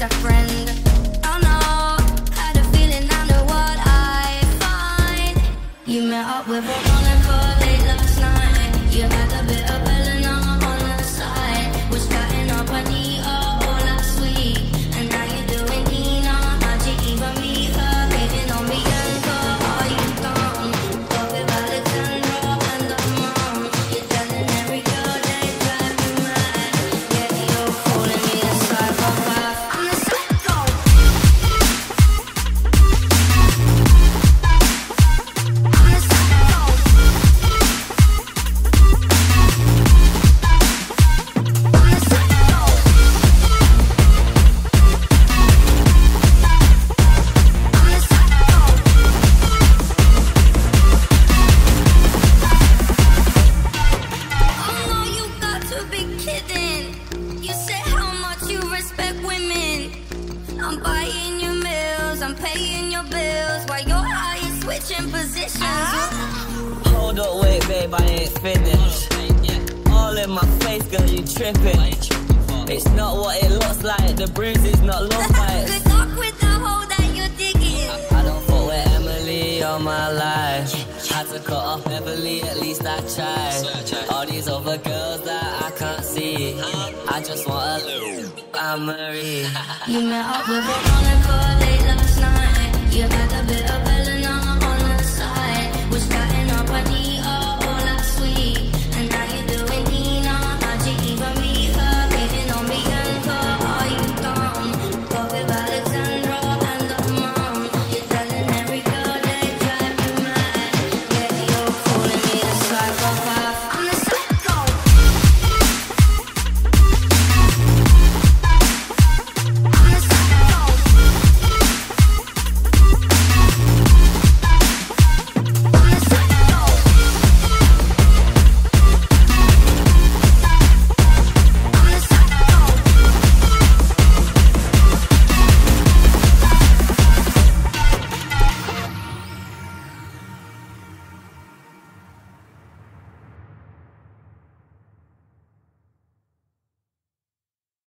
just a friend. Oh no, had a feeling I know what I find. You met up with a Monica late last night. You had a bit of Eleanor on the side. Was cutting up Anita all last week. And now you're doing Nina. How'd you even meet her? Hating on Bianca, are you gone? Talking about Alexandra and the mom. You're telling every girl they drive you mad. Yeah, you're calling me a psychopath. I'm the psycho. I'm the psycho. Oh no, you got to be kidding. You say how much you respect women. I'm buying your meals, I'm paying your bills. While you're high, you're switching positions. Hold up, wait, babe, I ain't finished. All in my face, girl, you tripping. It's not what it looks like, the bruises not look like. Good luck with the hole that you're digging. I don't fuck with Emily all my life. Had to cut off Beverly, at least I tried. All these other girls that I can't see, I just want a Anne-Marie. You met up with a Monica late last night. You had a bit of Eleanor on the side. Was cutting up Anita.